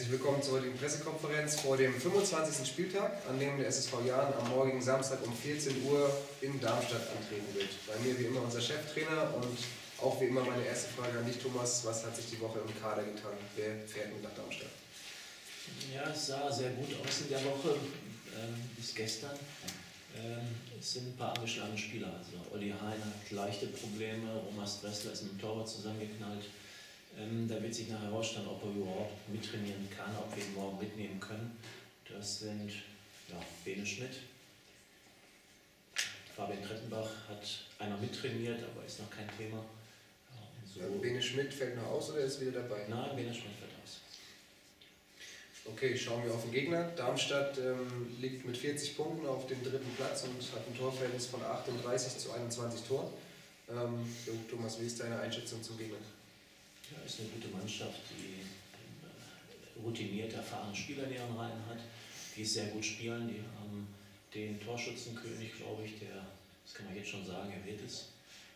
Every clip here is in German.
Herzlich willkommen zur heutigen Pressekonferenz vor dem 25. Spieltag, an dem der SSV Jahn am morgigen Samstag um 14 Uhr in Darmstadt antreten wird. Bei mir wie immer unser Cheftrainer und auch wie immer meine erste Frage an dich, Thomas. Was hat sich die Woche im Kader getan? Wer fährt mit nach Darmstadt? Ja, es sah sehr gut aus in der Woche, bis gestern. Es sind ein paar angeschlagene Spieler. Also Olli Hein hat leichte Probleme, Romas Dressler ist mit dem Torwart zusammengeknallt. Da wird sich nachher herausstellen, ob er überhaupt mittrainieren kann, ob wir ihn morgen mitnehmen können. Das sind Bene Schmidt. Fabian Trettenbach hat einmal mittrainiert, aber ist noch kein Thema. Bene Schmidt fällt noch aus oder ist wieder dabei? Nein, Bene Schmidt fällt aus. Okay, schauen wir auf den Gegner. Darmstadt liegt mit 40 Punkten auf dem dritten Platz und hat ein Torverhältnis von 38 zu 21 Toren. Thomas, wie ist deine Einschätzung zum Gegner? Ja, ist eine gute Mannschaft, die routiniert erfahrene Spieler in ihren Reihen hat, die sehr gut spielen. Die haben den Torschützenkönig, glaube ich, das kann man jetzt schon sagen, er wird es.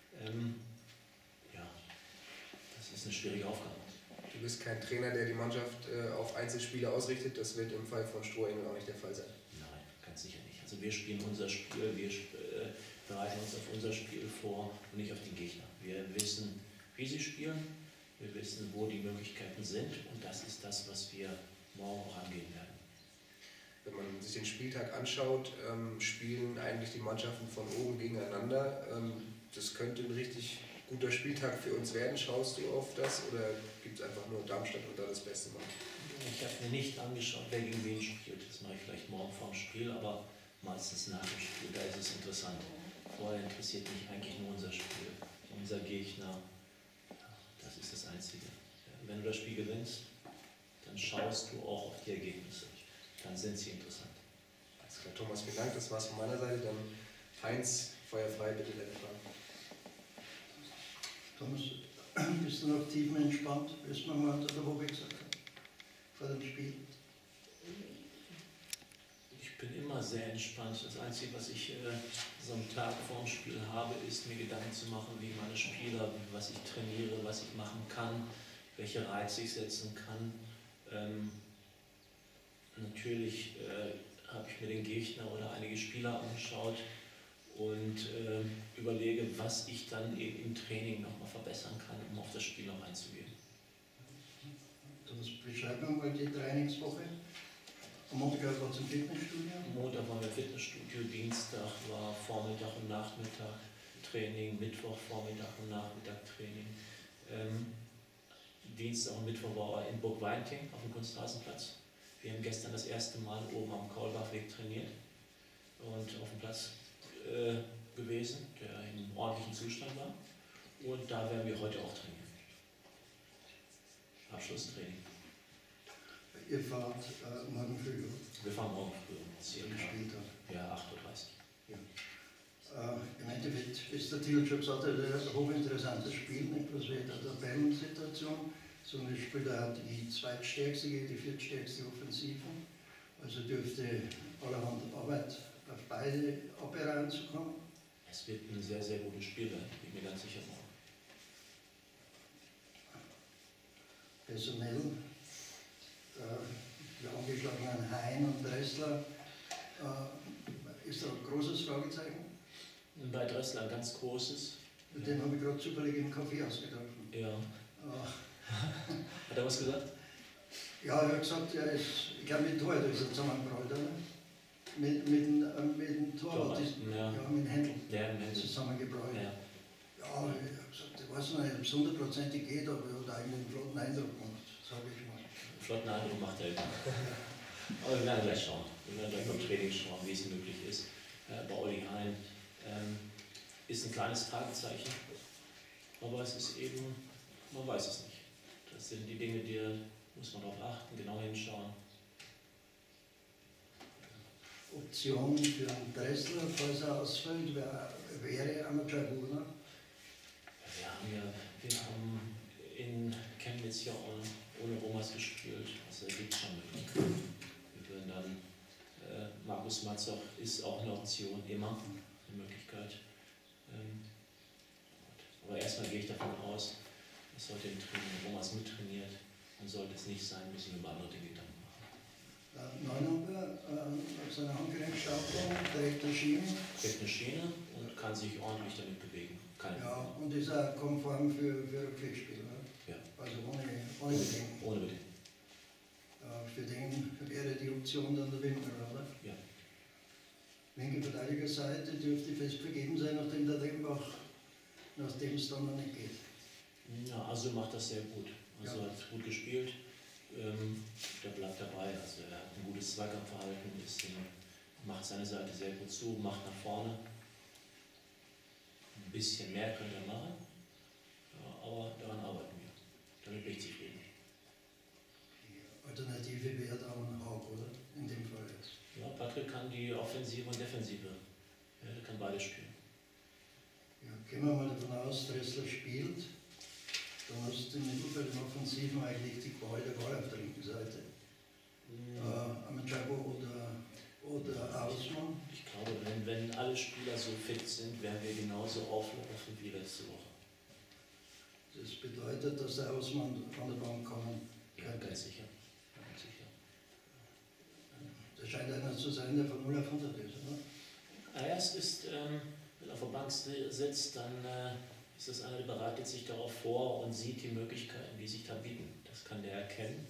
Das ist eine schwierige Aufgabe. Du bist kein Trainer, der die Mannschaft auf Einzelspiele ausrichtet. Das wird im Fall von Strohengel auch nicht der Fall sein. Nein, ganz sicher nicht. Also wir spielen unser Spiel, wir bereiten uns auf unser Spiel vor und nicht auf den Gegner. Wir wissen, wie sie spielen. Wir wissen, wo die Möglichkeiten sind und das ist das, was wir morgen auch angehen werden. Wenn man sich den Spieltag anschaut, spielen eigentlich die Mannschaften von oben gegeneinander. Das könnte ein richtig guter Spieltag für uns werden. Schaust du auf das oder gibt es einfach nur Darmstadt und da das Beste machen? Ich habe mir nicht angeschaut, wer gegen wen spielt. Das mache ich vielleicht morgen vor dem Spiel, aber meistens nach dem Spiel. Da ist es interessant. Vorher interessiert mich eigentlich nur unser Spiel, unser Gegner. Das ist das Einzige. Wenn du das Spiel gewinnst, dann schaust du auch auf die Ergebnisse. Dann sind sie interessant. Alles klar, Thomas, vielen Dank. Das war's von meiner Seite. Dann Heinz, Feuer frei, bitte deine Fragen. Thomas, bist du noch tiefenentspannt, wie es man mal unter der Woche gesagt hat, vor dem Spiel? Ich bin immer sehr entspannt. Das Einzige, was ich so einen Tag vor dem Spiel habe, ist mir Gedanken zu machen, wie meine Spieler, was ich trainiere, was ich machen kann, welche Reize ich setzen kann. Natürlich habe ich mir den Gegner oder einige Spieler angeschaut und überlege, was ich dann eben im Training nochmal verbessern kann, um auf das Spiel noch einzugehen. Thomas, beschreib mir mal die Trainingswoche. Am Montag war es im Fitnessstudio? Am Montag waren wir im Fitnessstudio, Dienstag war Vormittag und Nachmittag Training, Mittwoch Vormittag und Nachmittag Training. Dienstag und Mittwoch war in Burg Weinting auf dem Kunstrasenplatz. Wir haben gestern das erste Mal oben am Kaulbachweg trainiert und auf dem Platz gewesen, der in ordentlichem Zustand war. Und da werden wir heute auch trainieren. Abschlusstraining. Ihr fahrt morgen früh, oder? Wir fahren morgen früh um Spieltag. Ja, 8:30 Uhr. Ja. Im Endeffekt ist der Thiel schon gesagt, ein hochinteressantes Spiel, nicht bloß wegen der Tabellensituation, sondern es spielt auch die zweitstärkste gegen die viertstärkste Offensive. Also dürfte allerhand Arbeit auf beide Abwehr reinzukommen. Es wird ein sehr, sehr gutes Spiel werden, bin ich mir ganz sicher morgen. Personell, die angeschlagenen Hein und Dressler, ist da ein großes Fragezeichen? Bei Dressler ein ganz großes. Mit dem habe ich gerade zufällig im Café ausgetroffen. Ja. Hat er was gesagt? Ja, er hat gesagt, ich glaube mit dem Torwart ist er zusammengebrüllt, oder? Mit dem Torwart, Ja. Mit dem Händel Ja, im zusammengebrüllt. Ja. Ja, ich habe gesagt, ich weiß noch nicht, ob es hundertprozentig geht, aber er hat eigentlich einen flotten Eindruck gemacht, sage ich mal. Flotten Eindruck macht er immer. Aber wir werden gleich schauen. Wir werden gleich beim Training schauen, wie es möglich ist. Bei Olli Hein ist ein kleines Fragezeichen, aber es ist eben, man weiß es nicht. Das sind die Dinge, die muss man darauf achten, genau hinschauen. Option für einen Dressler, falls er ausfällt, wäre Amateur Huner. Wir haben in Chemnitz ja ohne Romas gespielt, also da gibt es schon Möglichkeiten. Wir würden dann, Markus Matzoch ist auch eine Option, immer eine Möglichkeit. Aber erstmal gehe ich davon aus, dass heute im Training Romas mittrainiert dann sollte es nicht sein, müssen wir über andere Dinge Gedanken machen. Neunaber auf seiner Handgelenkstauchung trägt eine Schiene. Trägt eine Schiene und kann sich ordentlich damit bewegen. Ja, und ist auch konform für Rückwärtsspiel, oder? Ja. Also ohne Bedenken. Ohne Bedenken. Für den wäre die Option dann der Windner, oder? Ja. Linke Verteidigerseite dürfte fest vergeben sein, nachdem der Dembach, nachdem es dann noch nicht geht. Ja, also macht das sehr gut. Also Ja. hat gut gespielt. Der bleibt dabei. Also er hat ein gutes Zweikampfverhalten, macht seine Seite sehr gut zu, macht nach vorne. Ein bisschen mehr könnte er machen, ja, aber daran arbeiten wir. Damit bin ich zufrieden. Die Alternative wäre dann Haug, oder? In dem Fall jetzt. Ja, Patrick kann die Offensive und Defensive. Ja, der kann beide spielen. Ja, gehen wir mal davon aus, Dressler spielt. Dann hast du im Mittelfeld und Offensiven eigentlich die Qual der Wahl auf der linken Seite. Amachabo oder Ausmann. Ich glaube, wenn alle Spieler so fit sind, werden wir genauso auflaufen wie letzte Woche. Das bedeutet, dass der Ausmann von der Bank kommen Ja, könnte. ganz sicher. Ganz sicher. Das scheint einer zu sein, der von 0 auf 100 ist, oder? Es ist, wenn er auf der Bank sitzt, dann ist das einer, der bereitet sich darauf vor und sieht die Möglichkeiten, die sich da bieten. Das kann der erkennen.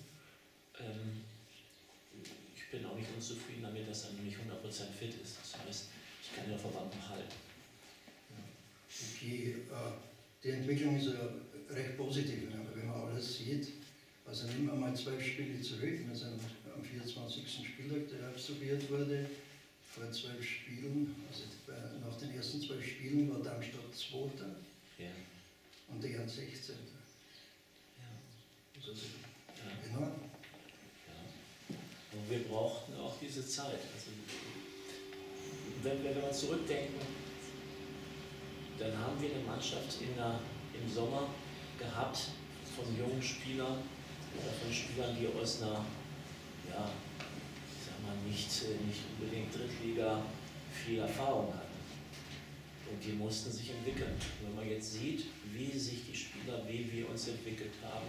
Ich bin auch nicht unzufrieden damit, dass er noch nicht 100% fit ist. Das heißt, ich kann ihn auf der Bank noch halten. Okay, die Entwicklung ist ja recht positiv, ne? Aber wenn man alles sieht, also nehmen wir mal 12 Spiele zurück, wir sind am 24. Spieltag, der absolviert wurde, vor 12 Spielen, also nach den ersten 12 Spielen war Darmstadt 2. Ja. Und der 16. Ja. Also Ja. enorm. Ja. Und wir brauchten auch diese Zeit. Also, wenn wir mal zurückdenken, dann haben wir eine Mannschaft im Sommer gehabt von jungen Spielern oder von Spielern, die aus einer, ja, ich sag mal, nicht unbedingt Drittliga viel Erfahrung hatten. Und die mussten sich entwickeln. Und wenn man jetzt sieht, wie sich die Spieler, wie wir uns entwickelt haben,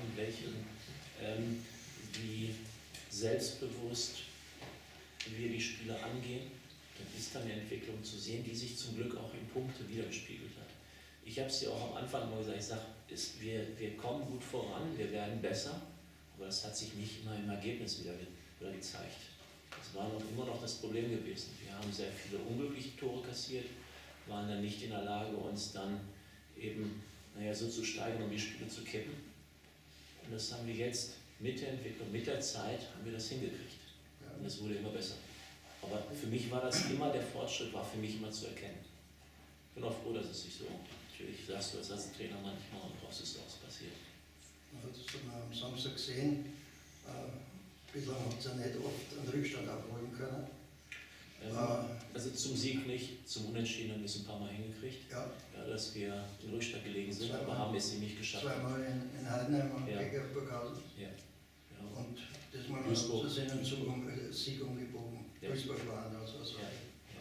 wie selbstbewusst wir die Spiele angehen, dann ist da eine Entwicklung zu sehen, die sich zum Glück auch in Punkte wiedergespiegelt hat. Ich habe es ja auch am Anfang mal gesagt, ich sage, wir kommen gut voran, wir werden besser, aber das hat sich nicht immer im Ergebnis wieder gezeigt. Das war immer noch das Problem gewesen. Wir haben sehr viele unglückliche Tore kassiert, waren dann nicht in der Lage, uns dann eben so zu steigern, um die Spiele zu kippen. Und das haben wir jetzt mit der Entwicklung, mit der Zeit, haben wir das hingekriegt. Und es wurde immer besser. Aber für mich war das immer, der Fortschritt war für mich immer zu erkennen. Ich bin auch froh, dass es sich so, natürlich sagst du das als Trainer manchmal und brauchst es auch passiert. Das haben wir am Samstag gesehen. Bislang hat es ja nicht oft einen Rückstand abholen können. Also zum Sieg nicht, zum Unentschieden haben wir es ein paar Mal hingekriegt, Ja. Dass wir in Rückstand gelegen sind, Zweimal. aber haben es ihm nicht geschafft. Zweimal in Heidenheim und Ja. gegen Burghausen. Ja. Und das mal Duisburg. zu sehen, einen Sieg umgebogen. Ja. Duisburg war anders. Also. Ja.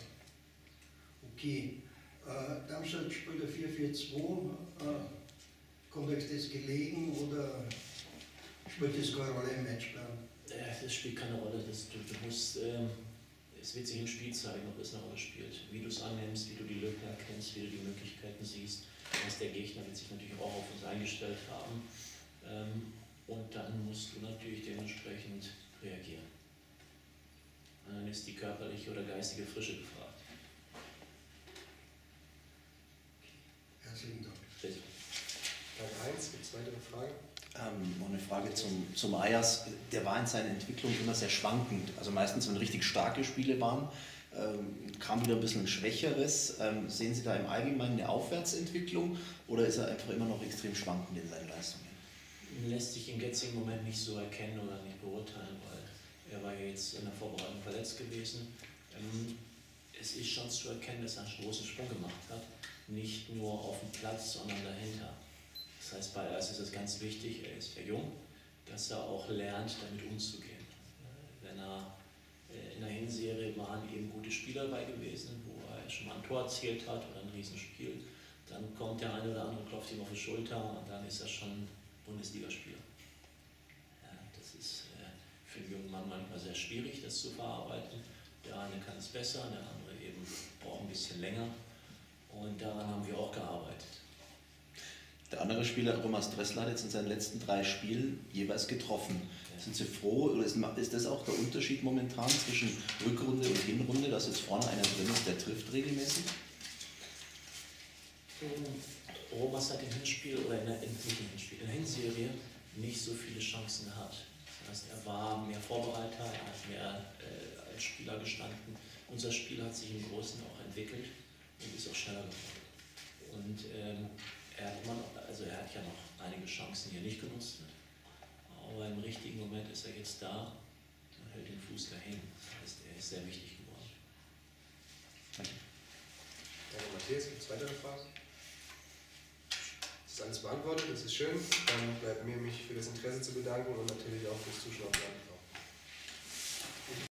Okay. Darmstadt spielt 4-4-2. Kommt euch das gelegen oder spielt das keine Rolle im Matchplan? Das spielt keine Rolle. Du musst, es wird sich im Spiel zeigen, ob es eine Rolle spielt. Wie du es annimmst, wie du die Lücken erkennst, wie du die Möglichkeiten siehst. Der Gegner wird sich natürlich auch auf uns eingestellt haben. Und dann musst du natürlich dementsprechend reagieren. Und dann ist die körperliche oder geistige Frische gefragt. Herzlichen Dank. Bitte. Frage 1, gibt es weitere Fragen? Noch eine Frage zum Ajas. Der war in seiner Entwicklung immer sehr schwankend. Also meistens, wenn richtig starke Spiele waren, kam wieder ein bisschen ein schwächeres. Sehen Sie da im Allgemeinen eine Aufwärtsentwicklung oder ist er einfach immer noch extrem schwankend in seinen Leistungen? Lässt sich im jetzigen Moment nicht so erkennen oder nicht beurteilen, weil er war ja jetzt in der Vorbereitung verletzt gewesen. Es ist schon zu erkennen, dass er einen großen Sprung gemacht hat. Nicht nur auf dem Platz, sondern dahinter. Das heißt, bei Ajas ist es ganz wichtig, er ist ja jung, dass er auch lernt, damit umzugehen. Wenn er in der Hinserie waren eben gute Spieler dabei gewesen, wo er schon mal ein Tor erzielt hat oder ein Riesenspiel, dann kommt der eine oder andere, klopft ihm auf die Schulter und dann ist er schon Bundesligaspieler. Das ist für einen jungen Mann manchmal sehr schwierig, das zu verarbeiten. Der eine kann es besser, der andere eben braucht ein bisschen länger. Und daran haben wir auch gearbeitet. Der andere Spieler, Romas Dressler, hat jetzt in seinen letzten 3 Spielen jeweils getroffen. Ja. Sind Sie froh, oder ist das auch der Unterschied momentan zwischen Rückrunde und Hinrunde, dass jetzt vorne einer drin ist, der trifft regelmäßig? Romas hat im Hinspiel oder in der Hinserie nicht so viele Chancen gehabt. Das heißt, er war mehr Vorbereiter, er hat mehr als Spieler gestanden. Unser Spiel hat sich im Großen auch entwickelt und ist auch schneller geworden. Und er hat ja noch einige Chancen, die er nicht genutzt hat. Aber im richtigen Moment ist er jetzt da und hält den Fuß dahin. Das heißt, er ist sehr wichtig geworden. Danke. Danke, Matthias. Gibt es weitere Fragen? Das ist alles beantwortet, das ist schön. Dann bleibt mir, mich für das Interesse zu bedanken und natürlich auch fürs Zuschauen.